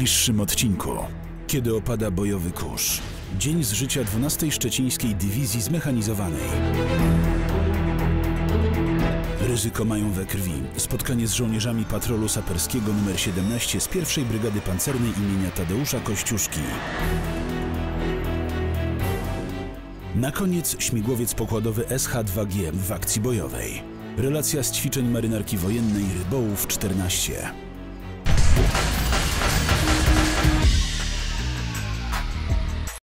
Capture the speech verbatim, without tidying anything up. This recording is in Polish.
najbliższym odcinku. Kiedy opada bojowy kurz. Dzień z życia dwunastej Szczecińskiej Dywizji Zmechanizowanej. Ryzyko mają we krwi. Spotkanie z żołnierzami patrolu saperskiego numer siedemnaście z pierwszej Brygady Pancernej imienia Tadeusza Kościuszki. Na koniec śmigłowiec pokładowy S H dwa G w akcji bojowej. Relacja z ćwiczeń marynarki wojennej Rybołów czternaście.